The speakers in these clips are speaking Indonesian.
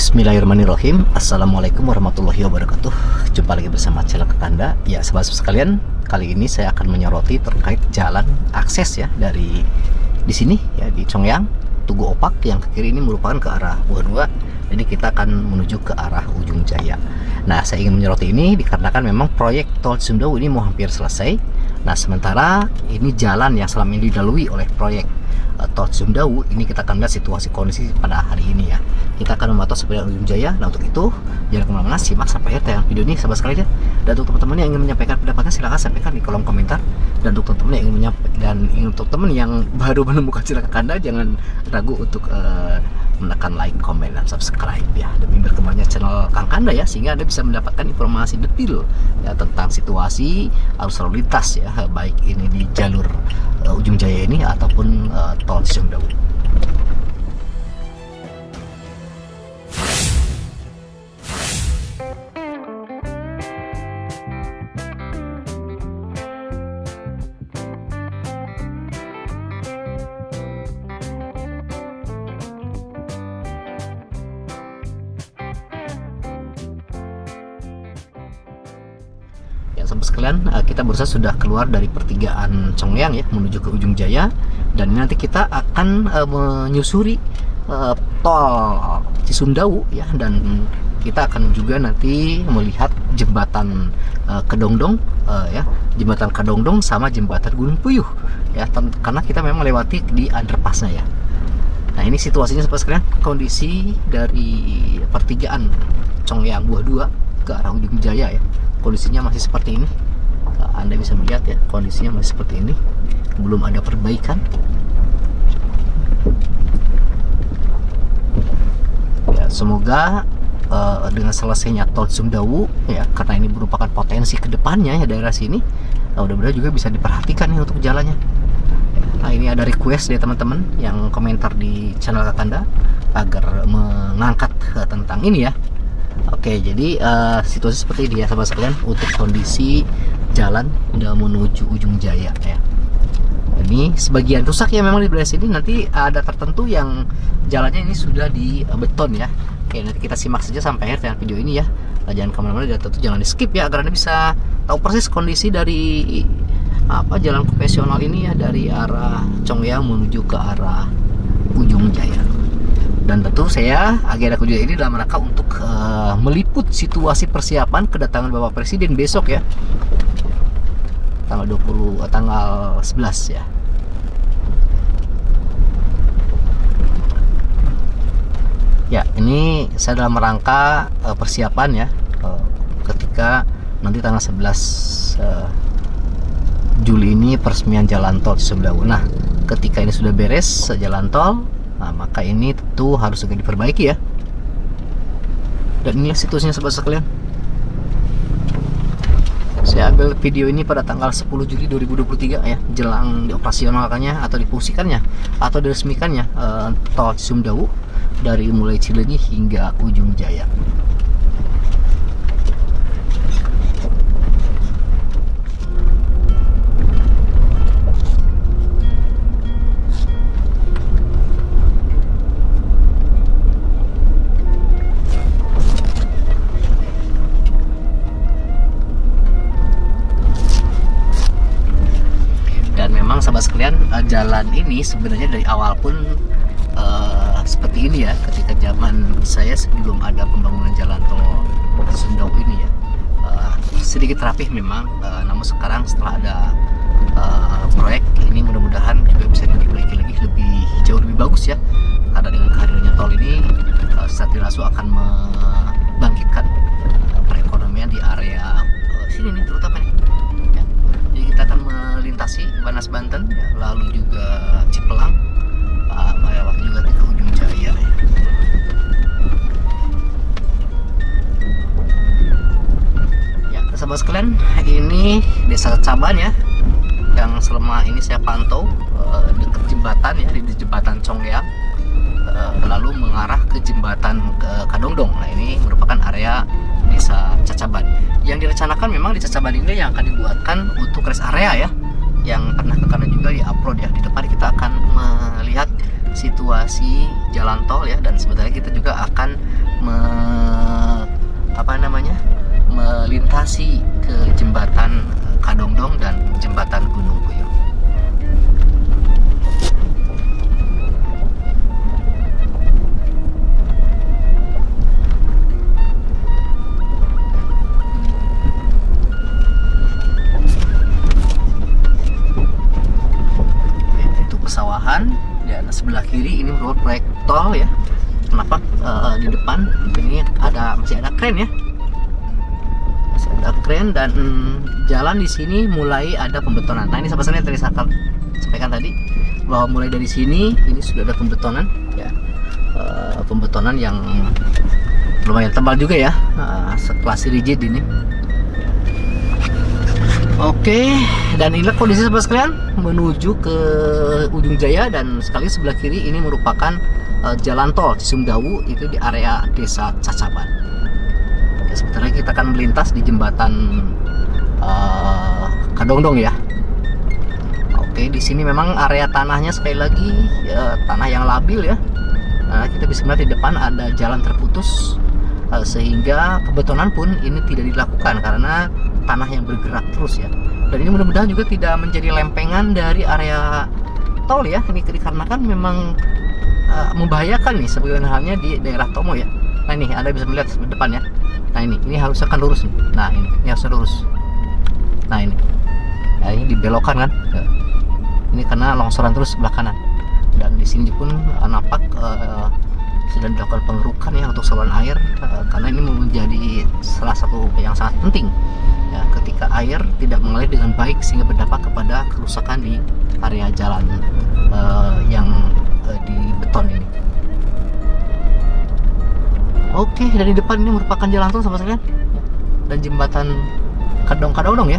Bismillahirrahmanirrahim. Assalamualaikum warahmatullahi wabarakatuh. Jumpa lagi bersama channel Kakanda. Ya, sahabat sekalian, kali ini saya akan menyoroti terkait jalan akses ya dari di sini ya di Congyang, Tugu Opak yang ke kiri ini merupakan ke arah Buah 2. Jadi kita akan menuju ke arah Ujung Jaya. Nah, saya ingin menyoroti ini dikarenakan memang proyek Tol Cisumdawu ini mau hampir selesai. Nah, sementara ini jalan yang selama ini dilalui oleh proyek Tol Cisumdawu, ini kita akan lihat situasi kondisi pada hari ini ya. Kita akan memantau sampai Ujung Jaya. Nah, untuk itu jangan kemana-mana, simak sampai akhir tayangan video ini sahabat sekalian. Dan untuk teman-teman yang ingin menyampaikan pendapatnya silahkan sampaikan di kolom komentar. Dan untuk teman-teman yang ingin untuk teman yang baru menemukan channel Kakanda, jangan ragu untuk menekan like, komen, dan subscribe ya, demi berkembangnya channel Kakanda ya, sehingga Anda bisa mendapatkan informasi detail ya tentang situasi arus lalu lintas ya, baik ini di jalur Ujung Jaya ini ataupun Tol Cisumdawu. Ya, sahabat sekalian, kita barusan sudah keluar dari pertigaan Congyang ya menuju ke Ujung Jaya, dan nanti kita akan menyusuri Tol Cisumdawu ya, dan kita akan juga nanti melihat jembatan Kedongdong ya, jembatan Kedongdong sama jembatan Gunung Puyuh ya, karena kita memang melewati di underpassnya ya. Nah, ini situasinya sahabat sekalian, kondisi dari pertigaan Congyang Buah 2 ke arah Ujung Jaya ya. Kondisinya masih seperti ini. Anda bisa melihat ya, kondisinya masih seperti ini, belum ada perbaikan ya. Semoga dengan selesainya Tol Cisumdawu ya, karena ini merupakan potensi kedepannya ya daerah sini, mudah-mudahan juga bisa diperhatikan nih untuk jalannya. Nah, ini ada request dari teman-teman yang komentar di channel Kakanda agar mengangkat tentang ini ya. Oke, jadi situasi seperti ini ya sahabat sekalian untuk kondisi jalan udah menuju Ujung Jaya ya. Ini sebagian rusak ya memang di belah sini, nanti ada tertentu yang jalannya ini sudah di beton ya. Oke, nanti kita simak saja sampai akhir video ini ya. Jangan kemana-mana, dan tentu jangan di skip ya, agar Anda bisa tahu persis kondisi dari jalan konvensional ini ya, dari arah Congyang menuju ke arah Ujung Jaya. Dan tentu saya agenda kunjungan ini dalam rangka untuk meliput situasi persiapan kedatangan Bapak Presiden besok ya, tanggal 11 ya. Ya, ini saya dalam rangka persiapan ya, ketika nanti tanggal 11 Juli ini peresmian jalan Tol Cisumdawu. Nah, ketika ini sudah beres jalan tol, nah, maka ini tentu harus segera diperbaiki ya. Dan inilah situasinya sahabat sekalian. Saya ambil video ini pada tanggal 10 Juli 2023 ya, jelang dioperasionalkannya atau difungsikannya atau diresmikannya Tol Cisumdawu dari mulai Cileunyi hingga Ujung Jaya. Sahabat sekalian, jalan ini sebenarnya dari awal pun seperti ini ya, ketika zaman saya sebelum ada pembangunan jalan Tol Cisumdawu ini ya, sedikit rapih memang, namun sekarang setelah ada proyek ini mudah-mudahan juga bisa diperbaiki lagi lebih jauh lebih bagus ya, karena dengan kehadirannya tol ini secara tidak langsung akan membangkitkan perekonomian di area sini nih terutama nih. Kita akan melintasi Banas Banten ya, lalu juga Cipelang, waktu juga ke Ujung Jaya ya. Ya, sahabat sekalian, ini Desa Caban ya, yang selama ini saya pantau dekat jembatan ya, di jembatan Congyang, lalu mengarah ke jembatan Kedongdong. Nah, ini merupakan area Desa Cacaban. Yang direncanakan memang di Cacaban ini yang akan dibuatkan untuk rest area ya, yang pernah Kakanda juga di-upload ya. Di depan kita akan melihat situasi jalan tol ya, dan sebenarnya kita juga akan kiri ini merupakan proyek tol ya. Kenapa di depan ini masih ada kren ya, masih ada kren, dan jalan di sini mulai ada pembetonan. Nah ini sahabat sekalian tadi saya sampaikan tadi bahwa mulai dari sini ini sudah ada pembetonan ya, pembetonan yang lumayan tebal juga ya, sekelas rigid ini. Oke, dan inilah kondisi sahabat sekalian menuju ke Ujung Jaya, dan sekali sebelah kiri ini merupakan jalan tol Cisumdawu, itu di area Desa Cacaban. Ya, sebentar lagi kita akan melintas di jembatan Kadongdong ya. Oke, di sini memang area tanahnya sekali lagi ya, tanah yang labil ya. Nah, kita bisa melihat di depan ada jalan terputus, sehingga pembetonan pun ini tidak dilakukan karena tanah yang bergerak terus ya. Dan ini mudah-mudahan juga tidak menjadi lempengan dari area tol ya. Ini dikarenakan memang membahayakan nih, sebagaimana halnya di daerah Tomo ya. Nah ini Anda bisa melihat di depan ya. Nah ini harus akan lurus nih. Nah ini harus lurus. Nah ini dibelokkan kan. Ini karena longsoran terus sebelah kanan. Dan di sini pun nampak sedang dilakukan pengerukan ya untuk saluran air, karena ini menjadi salah satu yang sangat penting ya, ketika air tidak mengalir dengan baik sehingga berdampak kepada kerusakan di area jalan yang di beton ini. Oke, dari depan ini merupakan jalan tol sahabat sekalian dan jembatan Kadongdong ya.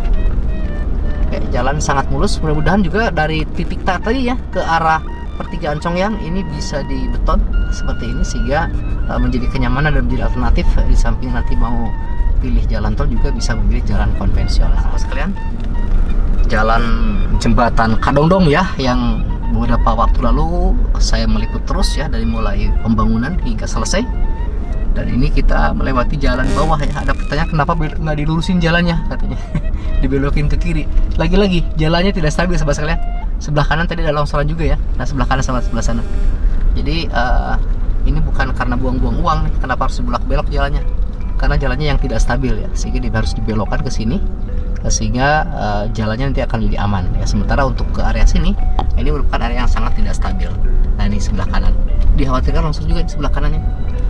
Jalan sangat mulus, mudah-mudahan juga dari titik tadi ya ke arah pertigaan Congyang ini bisa dibeton seperti ini sehingga menjadi kenyamanan dan menjadi alternatif. Di samping nanti mau pilih jalan tol juga bisa memilih jalan konvensional sahabat sekalian. Jalan jembatan Kadongdong ya, yang beberapa waktu lalu saya meliput terus ya, dari mulai pembangunan hingga selesai. Dan ini kita melewati jalan bawah ya. Ada pertanyaan kenapa nggak dilurusin jalannya, katanya dibelokin ke kiri. Lagi-lagi jalannya tidak stabil sahabat sekalian. Sebelah kanan tadi ada longsoran juga ya. Nah sebelah kanan sama sebelah sana. Jadi ini bukan karena buang-buang uang nih, kenapa harus belok jalannya? Karena jalannya yang tidak stabil ya, sehingga harus dibelokkan ke sini, sehingga jalannya nanti akan lebih aman ya. Sementara untuk ke area sini, ini merupakan area yang sangat tidak stabil. Nah ini sebelah kanan, dikhawatirkan longsor juga di sebelah kanannya.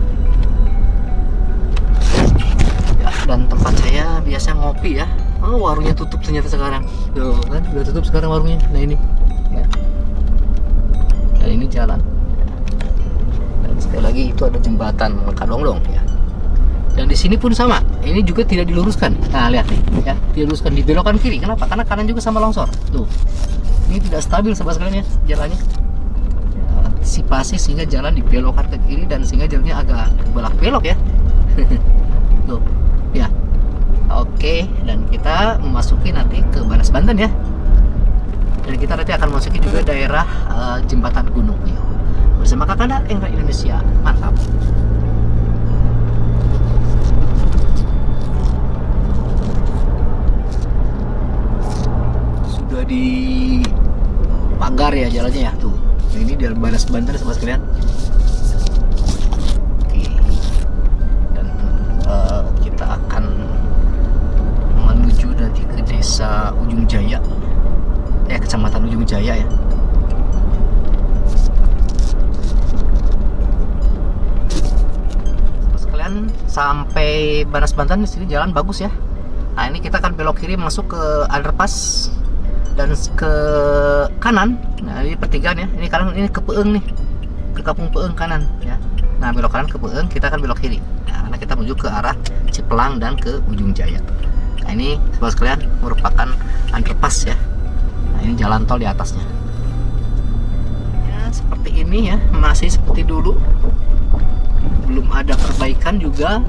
Ya, dan tempat saya biasa ngopi ya. Oh warungnya tutup ternyata sekarang. Tuh kan udah tutup sekarang warungnya. Nah ini ya. Dan ini jalan. Dan sekali lagi itu ada jembatan Kadongdong ya. Dan di sini pun sama. Ini juga tidak diluruskan. Nah lihat nih ya, diluruskan, dibelokkan kiri. Kenapa? Karena kanan juga sama longsor. Tuh. Ini tidak stabil sahabat sekalian ya jalannya. Antisipasi sehingga jalan dibelokkan ke kiri dan sehingga jalannya agak belok-belok ya. Tuh. Ya. Oke, dan kita memasuki nanti ke Banas Banten ya. Dan kita nanti akan memasuki juga daerah Jembatan Gunung Puyuh bersama Kakanda Engra Indonesia. Mantap. Sudah di pagar ya jalannya ya tuh. Nah, ini di Banas Banten sahabat sekalian. Oke. Dan kita akan menuju nanti ke Desa Ujung Jaya, Kecamatan Ujung Jaya ya. Sekalian sampai Banas Banten di sini jalan bagus ya. Nah ini kita akan belok kiri masuk ke underpass dan ke kanan. Nah ini pertigaan ya. Ini kanan, ini ke Peung nih, ke Kampung Peung kanan ya. Nah belok kanan ke Peung, kita akan belok kiri. Nah, karena kita menuju ke arah Cipelang dan ke Ujung Jaya. Nah ini sahabat sekalian merupakan underpass ya. Nah ini jalan tol di atasnya. Ya seperti ini ya, masih seperti dulu. Belum ada perbaikan juga.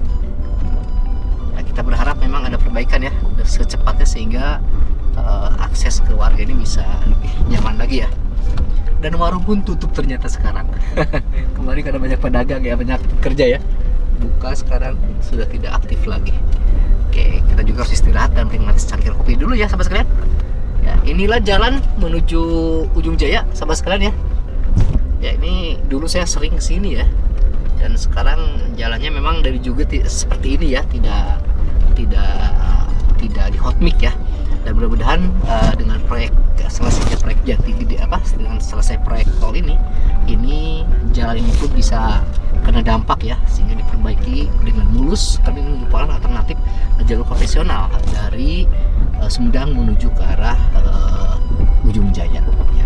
Ya, kita berharap memang ada perbaikan ya secepatnya sehingga akses ke warga ini bisa lebih nyaman lagi ya. Dan warung pun tutup ternyata sekarang. Kemarin karena banyak pedagang ya, banyak kerja ya. Buka sekarang sudah tidak aktif lagi. Oke, kita juga harus istirahat dan menikmati secangkir kopi dulu ya sahabat sekalian. Ya, inilah jalan menuju Ujung Jaya sahabat sekalian ya. Ya ini dulu saya sering kesini ya. Dan sekarang jalannya memang dari juga seperti ini ya, tidak di hot mix ya. Dan mudah-mudahan dengan selesai proyek Jati Gede dengan selesai proyek tol ini jalan ini pun bisa kena dampak ya, sehingga diperbaiki dengan mulus. Kami merupakan alternatif jalur konvensional dari Sumedang menuju ke arah Ujung Jaya ya.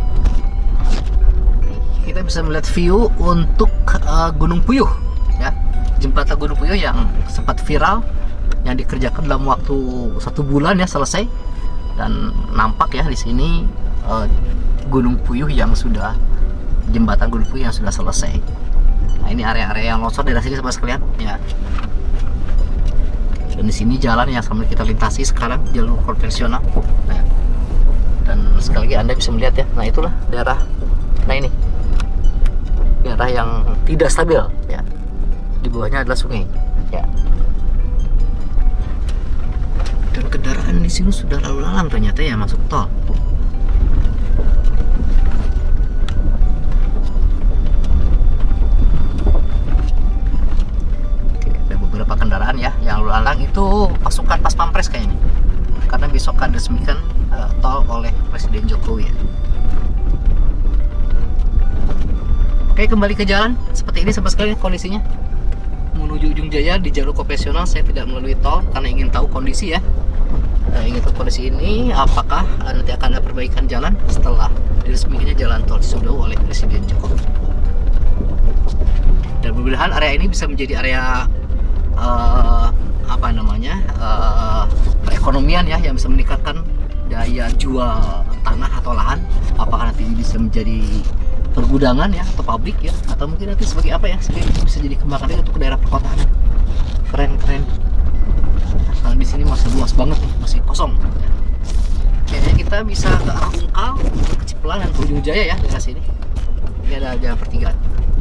Kita bisa melihat view untuk Gunung Puyuh ya, jembatan Gunung Puyuh yang sempat viral, yang dikerjakan dalam waktu 1 bulan ya selesai. Dan nampak ya di sini Gunung Puyuh jembatan Gunung Puyuh yang sudah selesai. Nah, ini area-area yang longsor daerah sini sahabat sekalian ya. Dan di sini jalan yang sambil kita lintasi sekarang jalur konvensional. Nah, dan sekali lagi Anda bisa melihat ya. Nah, itulah daerah. Nah, ini daerah yang tidak stabil ya. Di bawahnya adalah sungai ya. Dan kendaraan di sini sudah lalu lalang ternyata ya masuk tol. Oke, ada beberapa kendaraan ya yang lalu lalang, itu pasukan pas pampres kayaknya, karena besok akan diresmikan tol oleh Presiden Jokowi ya. Oke, kembali ke jalan seperti ini sahabat sekalian kondisinya. Menuju Ujung Jaya di jalur konvensional, saya tidak melalui tol karena ingin tahu kondisi ya. Ingin tahu kondisi ini, apakah nanti akan ada perbaikan jalan setelah diresmikannya jalan tol Cisumdawu oleh Presiden Jokowi. Dan mudah-mudahan area ini bisa menjadi area perekonomian ya, yang bisa meningkatkan daya jual tanah atau lahan. Apakah nanti bisa menjadi pergudangan ya, atau pabrik ya, atau mungkin nanti sebagai apa ya, bisa jadi kembangkan untuk daerah perkotaan. Keren. Nah, di sini masih luas banget nih, masih kosong. Kayaknya kita bisa ke arah Ungkal, ke Cipelang dan ke Ujung Jaya ya dari sini. Ini ada jalan pertigaan.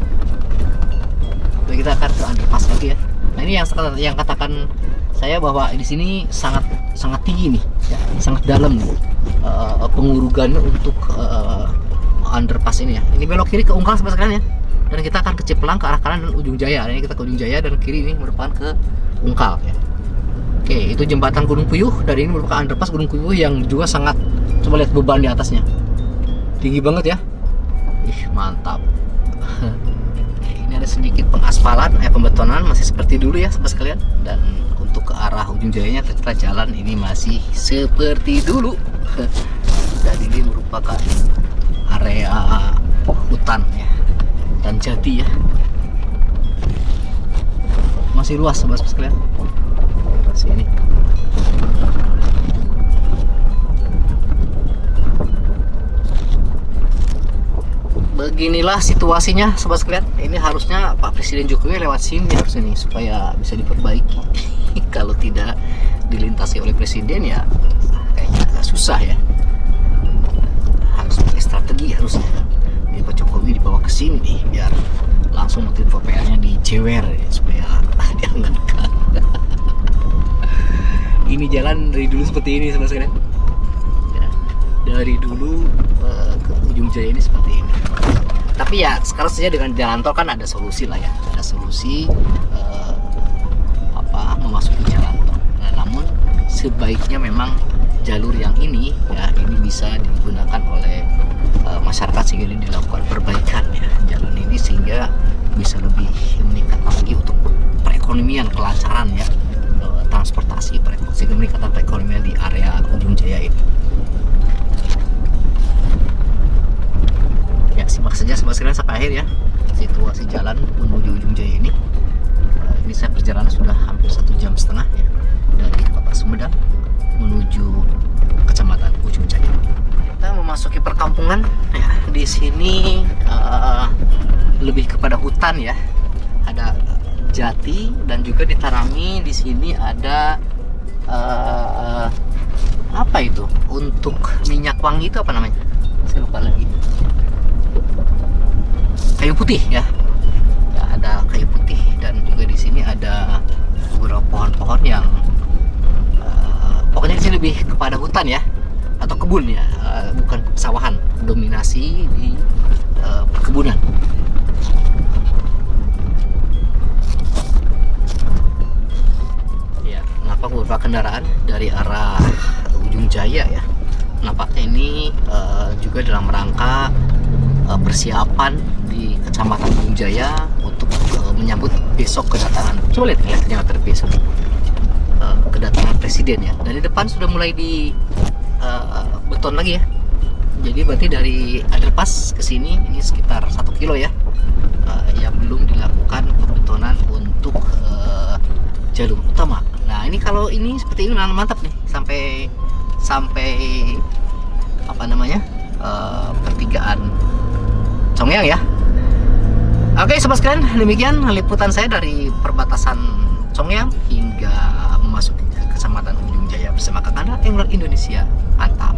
Jadi kita akan ke underpass lagi ya. Nah, ini yang katakan saya bahwa di sini sangat tinggi nih, ya, sangat dalam nih pengurugannya untuk underpass ini ya. Ini belok kiri ke Ungkal sebelah sekalian ya. Dan kita akan ke Cipelang ke arah kanan dan Ujung Jaya. Ini kita ke Ujung Jaya dan kiri ini merupakan ke Ungkal ya. Oke, itu jembatan Gunung Puyuh, dan ini merupakan underpass Gunung Puyuh yang juga sangat, coba lihat beban di atasnya. Tinggi banget ya. Ih, mantap. Ini ada sedikit pengaspalan, pembetonan masih seperti dulu ya sahabat sekalian. Dan untuk ke arah Ujung Jayanya ternyata jalan ini masih seperti dulu. Dan ini merupakan area hutan ya, dan jati ya. Masih luas sahabat sekalian. Sini. Beginilah situasinya sobat sekalian. Ini harusnya Pak Presiden Jokowi lewat sini harusnya nih, supaya bisa diperbaiki. Kalau tidak dilintasi oleh Presiden ya kayaknya agak susah ya. Harus pakai strategi harusnya. Ini Pak Jokowi dibawa ke sini nih biar langsung motif VPN-nya dicewer ya, supaya dianggarkan. Ini jalan dari dulu seperti ini sahabat sekalian ya, dari dulu ke Ujung Jaya ini seperti ini. Tapi ya sekarang saja dengan jalan tol kan ada solusi lah ya, ada solusi memasuki jalan tol. Nah, namun sebaiknya memang jalur yang ini ya, ini bisa digunakan oleh masyarakat sehingga ini dilakukan perbaikan ya jalan ini, sehingga bisa lebih meningkatkan lagi untuk perekonomian, kelancaran ya, transportasi, sehingga meningkatkan perekonomian di area Ujung Jaya itu. Ya, simak saja sobat sekalian sampai akhir ya situasi jalan menuju Ujung Jaya ini. Ini saya perjalanan sudah hampir 1,5 jam ya, dari kota Sumedang menuju kecamatan Ujung Jaya. Kita memasuki perkampungan ya. Di sini lebih kepada hutan ya, ada jati, dan juga ditanami di sini ada apa itu untuk minyak wangi, itu apa namanya saya lupa lagi, kayu putih ya. Ya, ada kayu putih, dan juga di sini ada beberapa pohon-pohon yang pokoknya di sini lebih kepada hutan ya, atau kebun ya, bukan pesawahan, dominasi di perkebunan. Beberapa kendaraan dari arah Ujung Jaya ya. Nampaknya ini juga dalam rangka persiapan di Kecamatan Ujung Jaya untuk menyambut besok kedatangan. Coba lihat besok kedatangan presiden ya. Dan di depan sudah mulai di beton lagi ya. Jadi berarti dari underpass ke sini ini sekitar 1 kilo ya, yang belum dilakukan pembetonan untuk jalur utama. Nah ini kalau ini seperti ini mantap nih, sampai apa namanya, pertigaan Congyang ya. Oke sobat sekalian, demikian liputan saya dari perbatasan Congyang hingga memasuki ke Kecamatan Ujung Jaya bersama Kakanda Angler Indonesia. Mantap.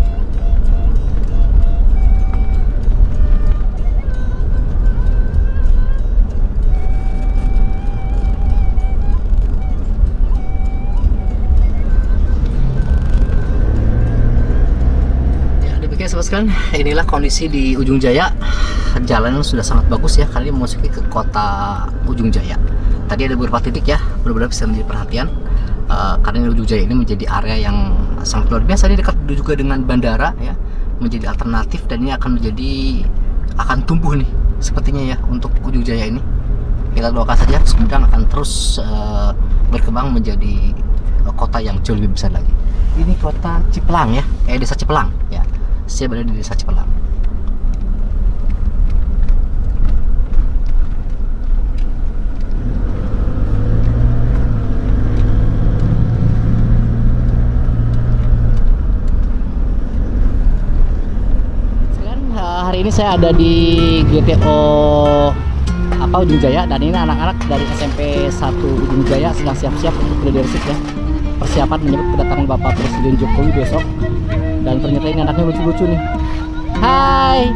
Oke sobat sekalian, inilah kondisi di Ujung Jaya. Jalan sudah sangat bagus ya, kali ini memasuki ke kota Ujung Jaya. Tadi ada beberapa titik ya, benar-benar bisa menjadi perhatian, karena Ujung Jaya ini menjadi area yang sangat luar biasa. Ini dekat juga dengan bandara ya, menjadi alternatif, dan ini akan tumbuh nih sepertinya ya untuk Ujung Jaya ini. Kita doakan saja Sumedang akan terus berkembang menjadi kota yang jauh lebih besar lagi. Ini kota Cipelang ya, desa Cipelang ya. Saya berada di desa Cipelang. Hari ini saya ada di GTO Ujung Jaya, dan ini anak-anak dari SMP 1 Ujung Jaya sedang siap-siap untuk leadership ya. Persiapan menyambut kedatangan Bapak Presiden Jokowi besok. Dan ternyata ini anaknya lucu-lucu nih. Hai.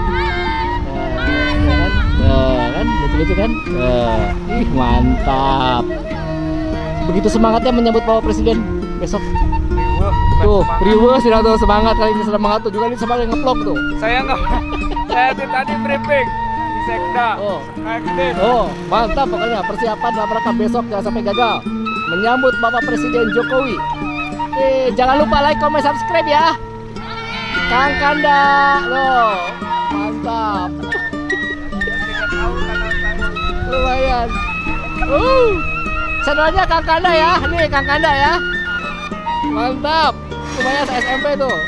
Kan lucu-lucu kan? Ih mantap. Begitu semangatnya menyambut Bapak Presiden besok. Tuh, riweuh sih tuh semangat, kali ini semangat tuh juga, ini semangat nge-vlog tuh. Saya tadi briefing di Sekda. Oh, mantap pokoknya persiapan dalam rangka besok jangan sampai gagal menyambut Bapak Presiden Jokowi. Jangan lupa like, comment, subscribe ya. Kang Kanda, loh, mantap. Lumayan. Channelnya Kang Kanda ya, nih Kang Kanda ya. Mantap, lumayan SMP tuh.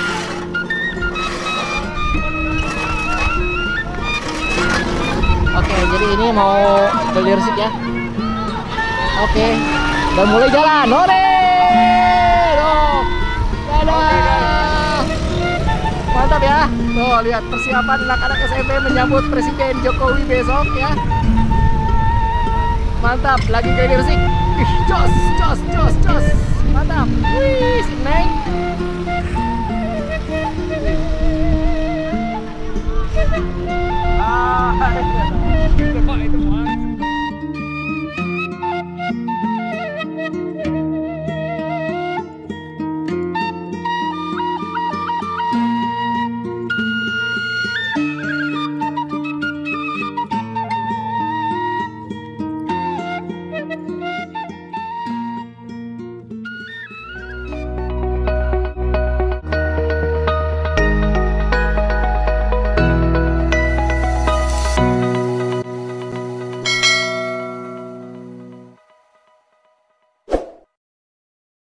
Oke, jadi ini mau clear seat ya. Oke, udah mulai jalan. Hore! Dadah. Mantap ya. Tuh, lihat persiapan anak-anak SMP menyambut Presiden Jokowi besok ya. Mantap, lagi clear seat. Jos. Mantap. Wih, si Neng. Itu mah